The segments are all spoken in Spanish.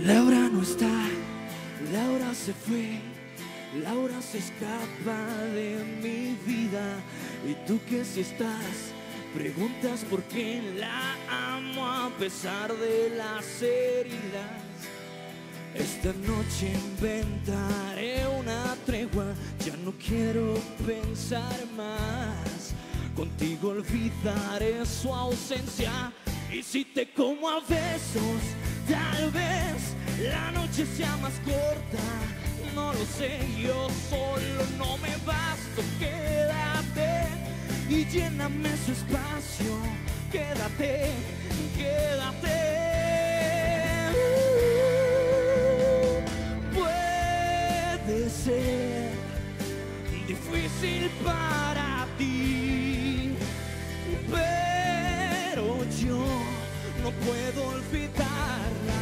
Laura no está, Laura se fue, Laura se escapa de mi vida. Y tú que si estás, preguntas por qué la amo a pesar de las heridas. Esta noche inventaré una tregua, ya no quiero pensar más. Contigo olvidaré su ausencia. Y si te como a besos, tal vez la noche sea más corta. No lo sé, yo solo no me basto. Quédate y lléname su espacio. Quédate, quédate. Puede ser difícil para ti, pero yo no puedo olvidarla.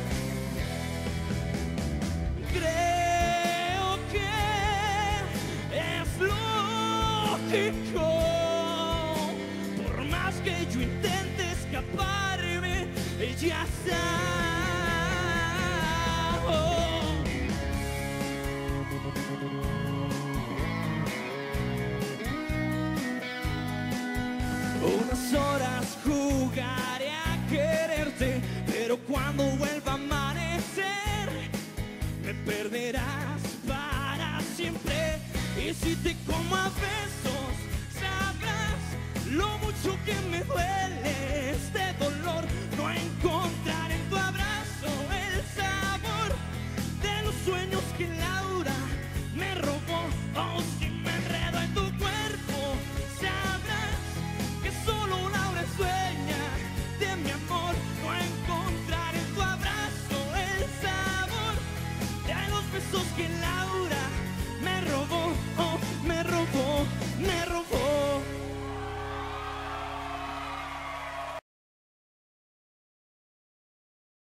Creo que es lógico, por más que yo intente escaparme, ella está. Unas horas jugaré a quererte, pero cuando vuelva a amanecer me perderás para siempre. Y si te como a besos, sabrás lo mucho que me duele este dolor. No encontrar en tu abrazo el sabor de los sueños que Laura me robó. Oh, si me enredo en tu cuerpo, sabrás que solo Laura es dueña de mi amor. No encontrar en tu abrazo el sabor de los besos que Laura me robó. Oh, me robó, me robó.